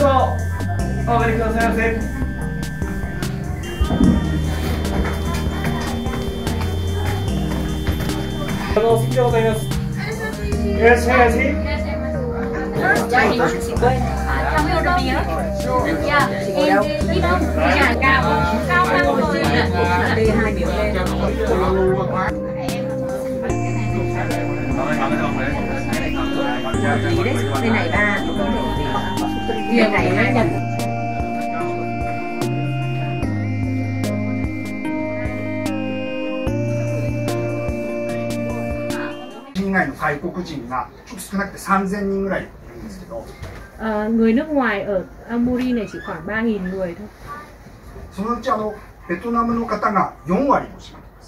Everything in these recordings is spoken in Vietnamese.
ぞお上がりくださいませ。お好きでございます。いらっしゃいませ。 Cho chị xin quên. Trong cái đồ bia. Dạ, em đi đâu? Nhà cao, cao hơn rồi. Đi hai biểu lên. Gì đấy? Bên này ba. Bên này hai nhân. Ngoài の外国人がちょっと少なくて3000人ぐらいいるんですけど、 người nước ngoài ở Amuri này chỉ khoảng 3.000 người thôi. そのうちベトナムの方が4割も占めてます。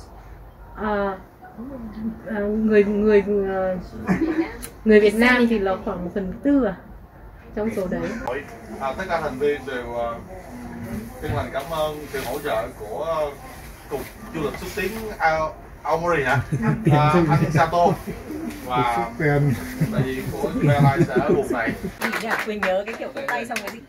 Người Việt Nam thì là khoảng 1/4 trong số đấy. Tất cả thành viên đều chân thành cảm ơn sự hỗ trợ của cục du lịch xúc tiến Aomori hả? Anh Sato và đại diện của Airlines ở vùng này. Mình nhớ cái kiểu vỗ tay xong cái gì?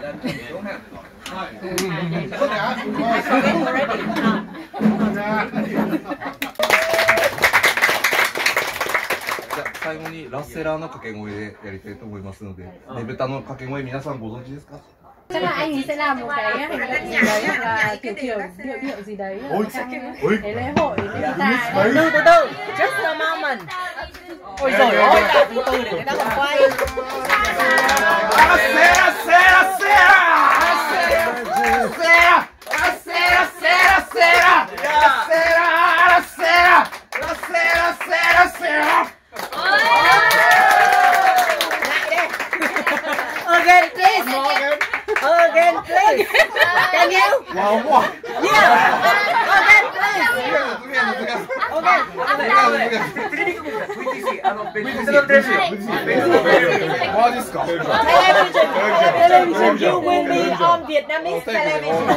Dạ, 最後にラッセラーの掛け声でやりたいと思いますので、ねぶたの掛け声皆さんご存知ですか? Chắc là anh ấy sẽ làm một cái hành động gì đấy hoặc là điệu gì đấy trong cái lễ hội guitar. Từ từ, just a moment. Ôi giời ơi, từ từ để người ta còn quay. Again, please. Again, please. Can you? Wow. Yeah. Again, please. Okay. Television. You will be on Vietnamese television.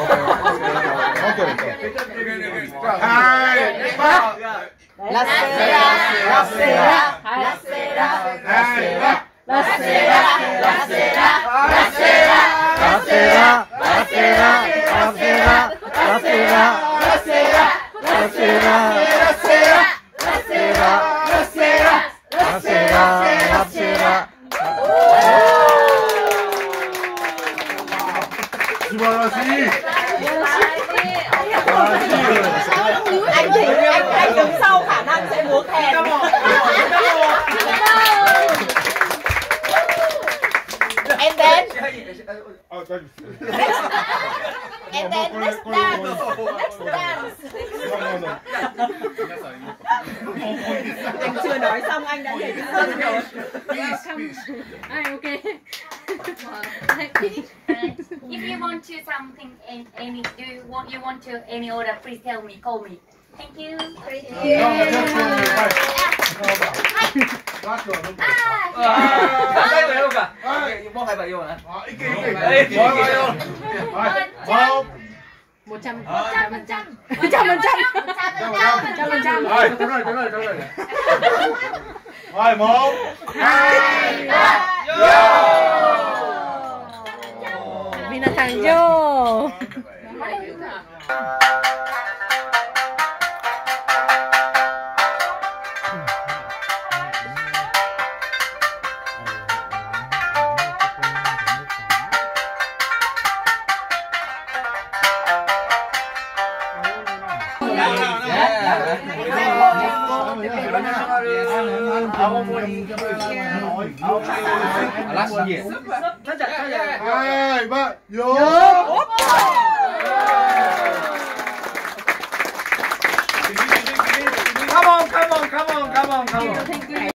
La Sera. La Sera. La Sera. La Sera. La Sera. La Sera. La Sera. La Sera. La Sera. La Sera. La Sera. La Sera. La Sera. La Sera. La Sera. La Sera. La Sera. 素晴らしい。 Anh đứng sau khả năng sẽ múa kèn. And then let's dance. Let's dance. Anh chưa nói xong anh đã nhảy sân rồi. Okay. If you want to something, any, you want to any order, please tell me, call me. Thank you. Một hai bảy à? 100%. Rồi, 1, 2, 3, Minasan yo. Hai, ba, vô. Come on, come on, come on, come on, come on.